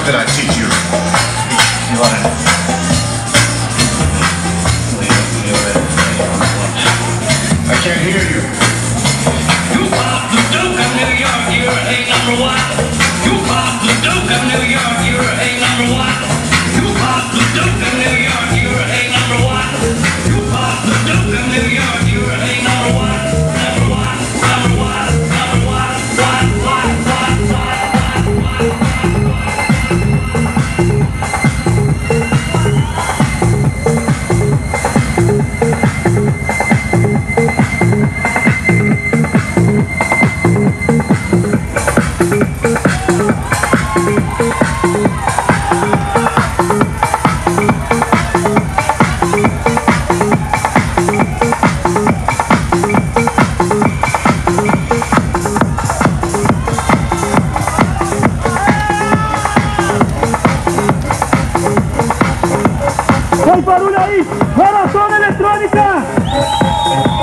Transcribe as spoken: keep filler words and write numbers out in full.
did I teach you? You want it? I can't hear you. You pop the Duke of New York, you're a number one. You pop the Duke of New York, you're a number one. You pop the Duke of New York, you're a number one. You pop the Duke of New York, you're a number one. Number one, number one, number one, one, one, one, one, one, one. Faz barulho aí! Relação eletrônica!